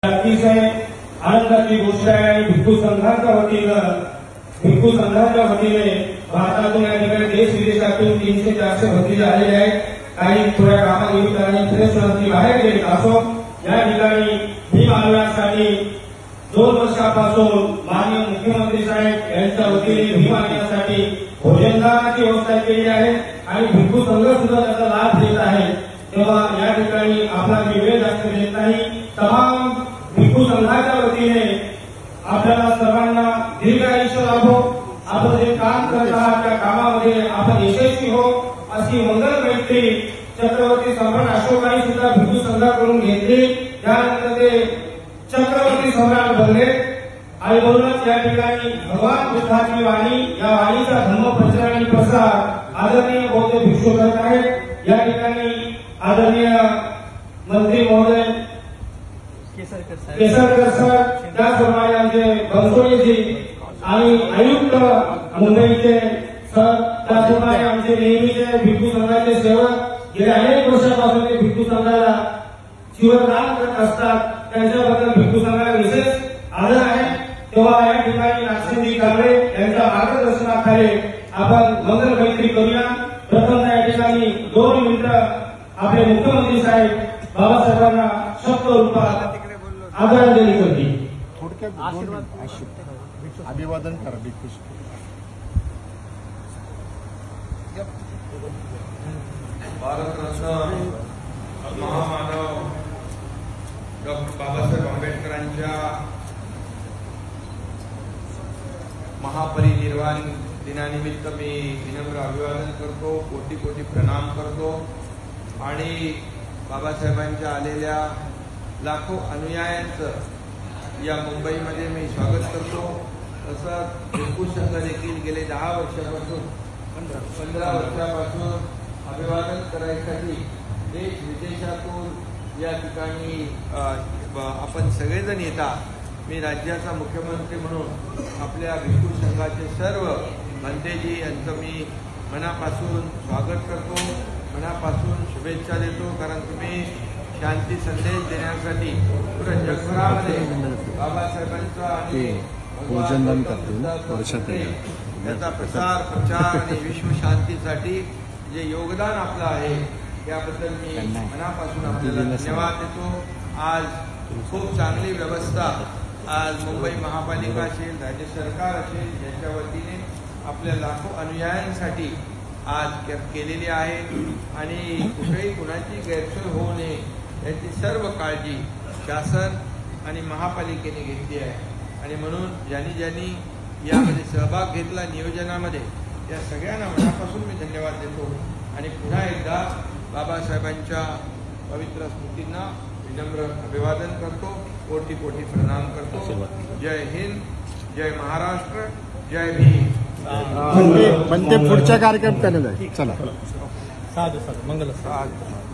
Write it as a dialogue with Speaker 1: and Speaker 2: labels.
Speaker 1: अतिशय आनंदाची गोष्ट आहे आणि भिक्खू संघाच्या वतीने भारतातून या ठिकाणी देश विदेशातून 300-400 भक्तीचे आलेले आहेत. काही थोड्या कामानिमित्ताने फ्रेशनची बाहेर गेले असो या ठिकाणी भीम आंदोलनासाठी 2 वर्षापासून माननीय मुख्यमंत्री साहेब यांच्या वतीने भीम आंदोलनासाठी भोजनदानाची व्यवस्था केली आहे आणि भिक्खू संघ सुद्धा त्याचा लाभ घेत आहे. तेव्हा या ठिकाणी आपला मी वेळ जास्त देत नाही. तमाम भिक्खू संघाच्या वतीने आपल्याला सर्वांना दीर्घ आयुष्य लाभो. आपण जे काम करत आहात त्या कामामध्ये आपण यशस्वी हो अशी मंगल मैत्री छत्रपती सम्राट अशोकांनी सुद्धा भिक्खू संघाकडून घेतली. त्यानंतर ते चक्रवर्ती सम्राट बनले आणि म्हणूनच या ठिकाणी भगवान बुद्धाची वाणी या वाणीचा धम्म प्रचार आणि प्रसार आदरणीय बौद्ध भिक्षू करत आहेत. या ठिकाणी आदरणीय मंत्री महोदय केसरकर सर, त्याचप्रमाणे आमचे बनसोडेजी आणि आयुक्त मुंबईचे सर, त्याचप्रमाणे आमचे नेहमीचे भिक्खू संघाचे सेवक गेल्या अनेक वर्षापासून ते भिक्खू संघाला जीवनदान करत असतात. त्यांच्याबद्दल भिक्खू संघाला विशेष आदर आहे. तेव्हा या ठिकाणी नागसेनजी कांबळे यांच्या मार्गदर्शनाखाली आपण मंगल मैत्री करूया. प्रथम या ठिकाणी 2 मिनिटं आपले मुख्यमंत्री साहेब बाबासाहेबांना शब्द रूपात आदरांजली करतील.
Speaker 2: अभिवादन करा भिक्खू.
Speaker 3: भारतरत्न महामानव डॉक्टर बाबासाहेब आंबेडकरांच्या महापरिनिर्वाण दिनानिमित्त मी विनम्र अभिवादन करतो, कोटी कोटी प्रणाम करतो आणि बाबासाहेबांच्या आलेल्या लाखो अनुयायांचं या मुंबईमध्ये मी स्वागत करतो. तसंच भिक्खू संघ देखील गेले 10 वर्षापासून 15 वर्षापासून अभिवादन करायसाठी देश विदेशातून या ठिकाणी आपण सगळेजण येतात. मी राज्याचा मुख्यमंत्री म्हणून आपल्या भिक्खू संघाचे सर्व भंतेजी यांचं मी मनापासून स्वागत करतो, मनापासून शुभेच्छा देतो. कारण तुम्ही शांती संदेश देण्यासाठी पुऱ्या जगभरामध्ये बाबासाहेबांचा आणि
Speaker 2: भोजनदान करतो
Speaker 3: त्याचा प्रचार आणि विश्व शांतीसाठी जे योगदान आपलं आहे त्याबद्दल मी मनापासून आपल्याला धन्यवाद देतो. आज खूप चांगली व्यवस्था आज मुंबई महापालिका असेल, राज्य सरकार असेल यांच्या वतीने आपल्या लाखो अनुयायांसाठी आज केलेली आहे आणि कुठेही कुणाची गैरसोय होऊ नये याची सर्व काळजी शासन आणि महापालिकेने घेतली आहे. आणि म्हणून ज्यांनी यामध्ये सहभाग घेतला नियोजनामध्ये त्या सगळ्यांना मनापासून मी धन्यवाद देतो आणि पुन्हा एकदा बाबासाहेबांच्या पवित्र स्मृतींना विनम्र अभिवादन करतो, कोटी कोटी प्रणाम करतो. जय हिंद, जय महाराष्ट्र, जय भीम.
Speaker 2: पण ते पुढच्या कार्यक्रम केलेला आहे. चला
Speaker 1: साधू मंगल.